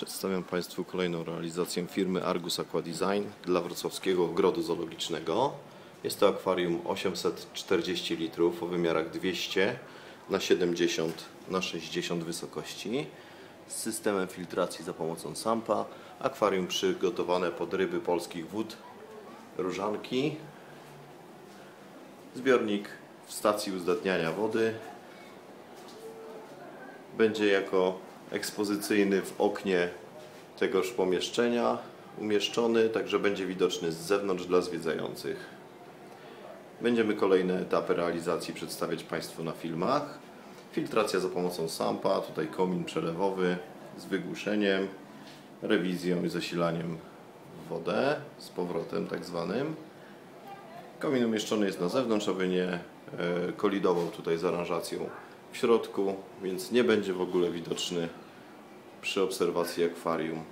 Przedstawiam Państwu kolejną realizację firmy Argus Aqua Design dla wrocławskiego ogrodu zoologicznego. Jest to akwarium 840 litrów o wymiarach 200 na 70 na 60 wysokości z systemem filtracji za pomocą SAMPA. Akwarium przygotowane pod ryby polskich wód Różanki. Zbiornik w stacji uzdatniania wody będzie jako ekspozycyjny w oknie tegoż pomieszczenia umieszczony, także będzie widoczny z zewnątrz dla zwiedzających. Będziemy kolejne etapy realizacji przedstawiać Państwu na filmach. Filtracja za pomocą SAMPA, tutaj komin przelewowy z wygłuszeniem, rewizją i zasilaniem w wodę z powrotem tak zwanym. Komin umieszczony jest na zewnątrz, aby nie kolidował tutaj z aranżacją w środku, więc nie będzie w ogóle widoczny przy obserwacji akwarium.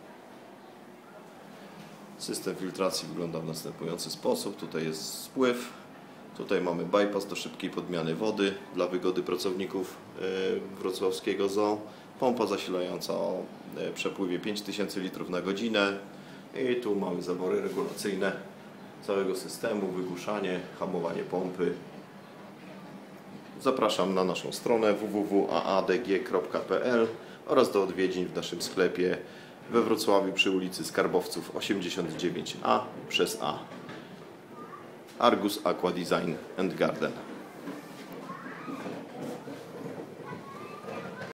System filtracji wygląda w następujący sposób. Tutaj jest spływ, tutaj mamy bypass do szybkiej podmiany wody dla wygody pracowników wrocławskiego zoo, pompa zasilająca o przepływie 5000 litrów na godzinę i tu mamy zawory regulacyjne całego systemu, wygłuszanie, hamowanie pompy. Zapraszam na naszą stronę www.aadg.pl oraz do odwiedzin w naszym sklepie we Wrocławiu przy ulicy Skarbowców 89A przez A. Argus Aqua Design and Garden.